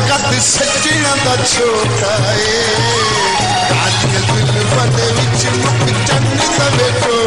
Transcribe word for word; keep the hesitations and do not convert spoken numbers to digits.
कद सज्जणा दा छोटा ए कालिया जुल्फां दे विच मुक चन्न दा वेखो